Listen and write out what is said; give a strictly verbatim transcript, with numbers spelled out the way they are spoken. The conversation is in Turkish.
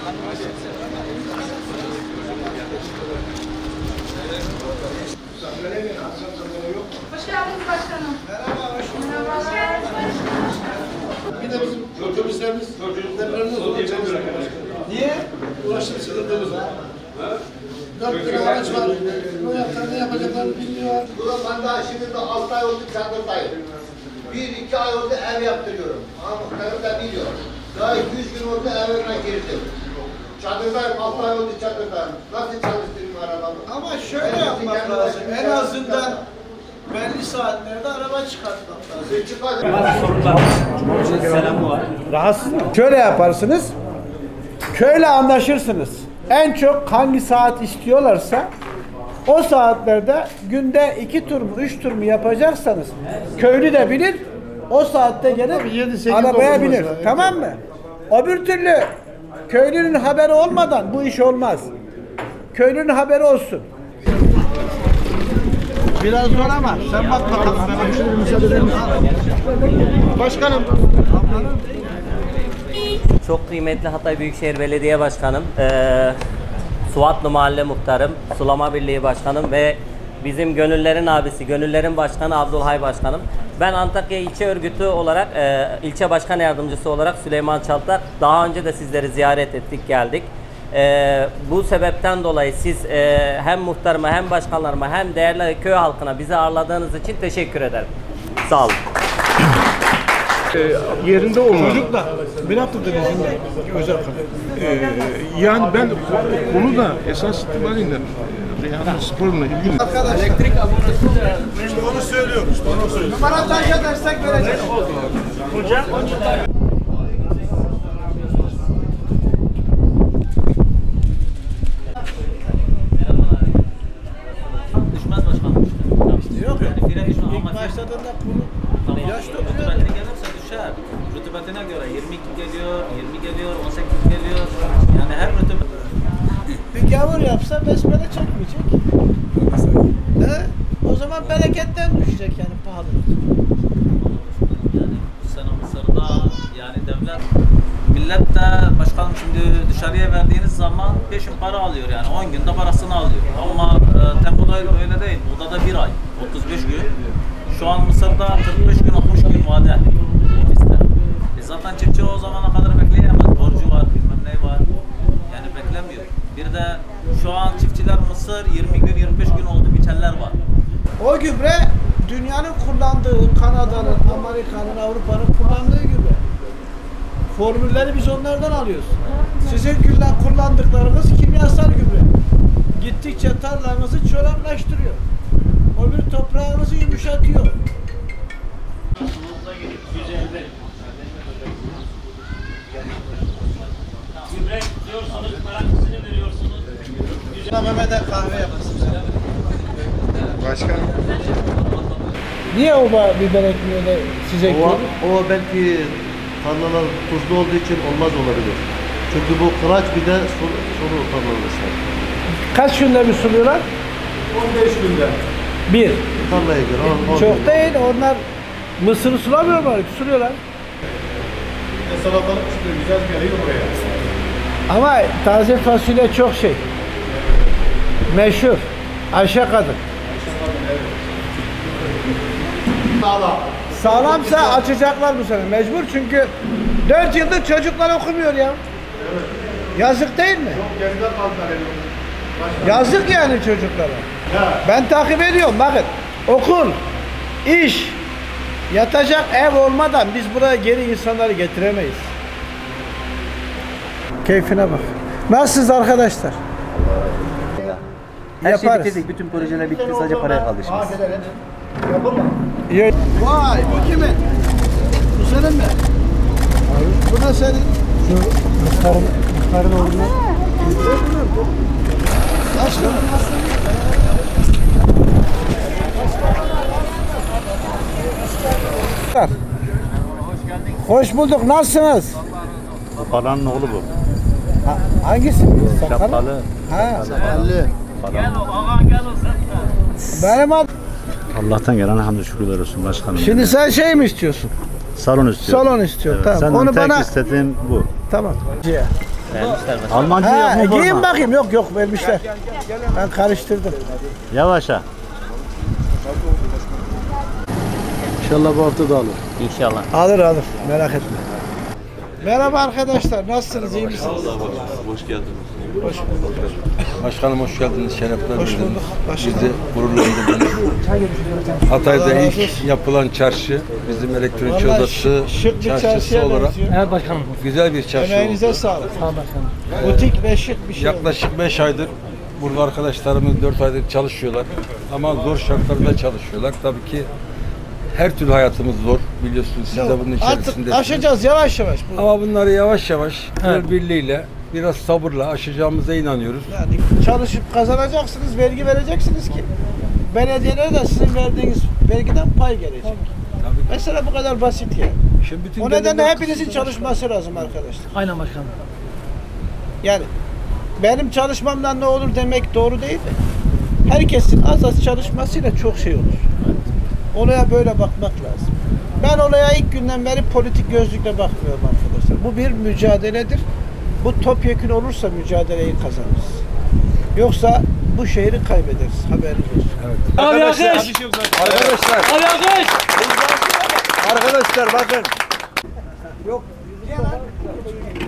Hoş geldiniz başkanım. Merhaba, hoş bulduk. Hoş geldiniz. Bir de bizim otobüslerimiz, otobüslerimiz olacak. Niye? Ulaşım sıkıntımız var. Dört lira araç var. Bu yaptılar, ne yapacaklarını bilmiyor. Ulan ben daha şimdi de altı ay oldu çadırdayım. Bir iki ay oldu ev yaptırıyorum. Ama muhtarım da biliyor. Daha iki üç gün oldu evime girdim. Çadırdayım, altı ay oldu çadırdayım. Nasıl çalıştırayım arabamı? Ama şöyle yapmak lazım. En azından belli saatlerde araba çıkartmak lazım. Rahatsız mı? Şöyle yaparsınız. Köyle anlaşırsınız. En çok hangi saat istiyorlarsa o saatlerde günde iki tur mu üç tur mu yapacaksanız köylü de bilir. O saatte gelip arabaya binir. Tamam mı? Öbür türlü köylünün haberi olmadan bu iş olmaz. Köylünün haberi olsun. Biraz zor ama sen bak bakalım. Ben şöyle müsaade eder misin? Başkanım. Çok kıymetli Hatay Büyükşehir Belediye Başkanım, ee, Suatlı Mahalle Muhtarım, Sulama Birliği Başkanım ve bizim Gönüllerin abisi, Gönüllerin Başkanı Abdülhay Başkanım. Ben Antakya İlçe Örgütü olarak, e, ilçe başkan yardımcısı olarak Süleyman Çaltak. Daha önce de sizleri ziyaret ettik, geldik. E, bu sebepten dolayı siz e, hem muhtarıma hem başkanlarıma hem değerli köy halkına bizi ağırladığınız için teşekkür ederim. Sağ olun. E, yerinde olmalı. Çocukla bir haftadır izin özel e, yani ben bunu da esas itibariyle Reyhanlı sporla ilgili. Arkadaş elektrik abonesi işte onu söylüyorum. İşte onu söylüyorum. Numara taş edersek vereceğiz. Hocam. Düşmez başkanım. Yok yok. İlk başladığında bunu Tamam. yaş Rütubetine gelirse düşer. Rütubetine göre yirmi iki geliyor, yirmi geliyor, on sekiz geliyor. Yani her rütubet... bir gavur yapsa besmele çekmeyecek. He? O zaman bereketten düşecek yani pahalılık. Yani bu sene Mısır'da yani devlet, millet de başkanım şimdi dışarıya verdiğiniz zaman peşin para alıyor yani on günde parasını alıyor. Ama e, Tempo'da öyle değil. Odada bir ay, otuz beş gün. Şu an Mısır'da kırk beş gün, altmış gün vade ofiste. E zaten çiftçi o zamana kadar bekleyemez. Borcu var, bilmem ne var. Yani beklemiyor. Bir de şu an çiftçiler Mısır yirmi gün, yirmi beş gün oldu bitenler var. O gübre dünyanın kullandığı, Kanada'nın, Amerika'nın, Avrupa'nın kullandığı gübre. Formülleri biz onlardan alıyoruz. Sizin kullandıklarınız kimyasal gübre. Gittikçe tarlanızı çoraklaştırıyor. Öbür toprağınızı yumuşatıyor. Gübre diyorsunuz, garantisini veriyorsunuz. Mehmet'e kahve yapasın. Başkanım. Niye o biber ekmeğini size O, ekliyor? o belki tarlalar tuzlu olduğu için olmaz olabilir. Çünkü bu kıraç bir de sulu, sulu tarlalar. Kaç günde bir suluyorlar? on beş günde. Bir. Tarlaya göre. on- on Çok gün. değil. Onlar mısırı sulamıyorlar, suluyorlar. Salatalık çıkıyor, güzel geliyor buraya. Ama taze fasulye çok şey. Meşhur. Ayşe kadın. Sağlam. Sağlamsa açacaklar bu sene. Mecbur çünkü dört yıldır çocuklar okumuyor ya. Evet. Yazık değil mi? Çok geride kaldılar elimde. Yazık yani çocuklara. Ya. Ben takip ediyorum bakın. Okul, iş, yatacak ev olmadan biz buraya geri insanları getiremeyiz. Keyfine bak. Nasılsınız arkadaşlar? Her şey Yaparız. bitirdik. Bütün projeler bitti. Sadece paraya kaldı şimdi. İyi. Vay, bu kimin? Bu senin mi? Bu da senin. Şu muhtarın, muhtarın oğluna. Başkanım. Hoş bulduk. Nasılsınız? Paranın oğlu bu. Ha, hangisi? Sakalı. Şapkalı. Ha. Elli. Gel o, aman gel o sen. Benim adım. Allah'tan gelen hamdü şükürler olsun başkanım. Şimdi sen şey mi istiyorsun? salon istiyorum. Salon istiyor. Evet, Tamam. senden Onu tek bana istediğim bu. tamam. Vermişler mesela. Almancı Ha, yok mu giyin forma? bakayım. Yok yok vermişler. Ben karıştırdım. Yavaşa. İnşallah bu hafta da alır. İnşallah. Alır alır. Merak etme. Merhaba arkadaşlar. Nasılsınız? İyi misiniz? Hoş geldiniz. Hoş bulduk. Başkanım hoş geldiniz, şerefler Hoş verdiniz. bulduk. Başkanım. Bizi gururlandırdınız. Hatay'da Allah razı ilk olsun. yapılan çarşı, bizim elektronik Vallahi odası şık, şık bir çarşısı çarşıya olarak benziyor. Evet başkanım. güzel bir çarşı Emeğinize oldu. sağlık. Sağ olun başkanım. Butik ve şık bir şey. Yaklaşık beş aydır burada arkadaşlarımız dört aydır çalışıyorlar. Ama zor şartlarda çalışıyorlar. Tabii ki her türlü hayatımız zor. Biliyorsunuz siz de bunun Artık içerisindesiniz. aşacağız yavaş yavaş. Bu. Ama bunları yavaş yavaş, el birliğiyle, biraz sabırla aşacağımıza inanıyoruz. Yani çalışıp kazanacaksınız, vergi vereceksiniz ki belediyelere de sizin verdiğiniz vergiden pay gelecek. Tabii ki. Mesela bu kadar basit yani. Şimdi bütün O nedenle devletler hepinizin kısıtlı. çalışması lazım arkadaşlar. Aynen başkanım. Yani benim çalışmamdan ne olur demek doğru değil de herkesin az az çalışmasıyla çok şey olur. Olaya böyle bakmak lazım. Ben olaya ilk günden beri politik gözlükle bakmıyorum arkadaşlar. Bu bir mücadeledir. Bu topyekün olursa mücadeleyi kazanırız. Yoksa bu şehri kaybederiz. Haberiniz olsun. Abi alkış. Arkadaşlar, Abi alkış. arkadaşlar bakın. Yok.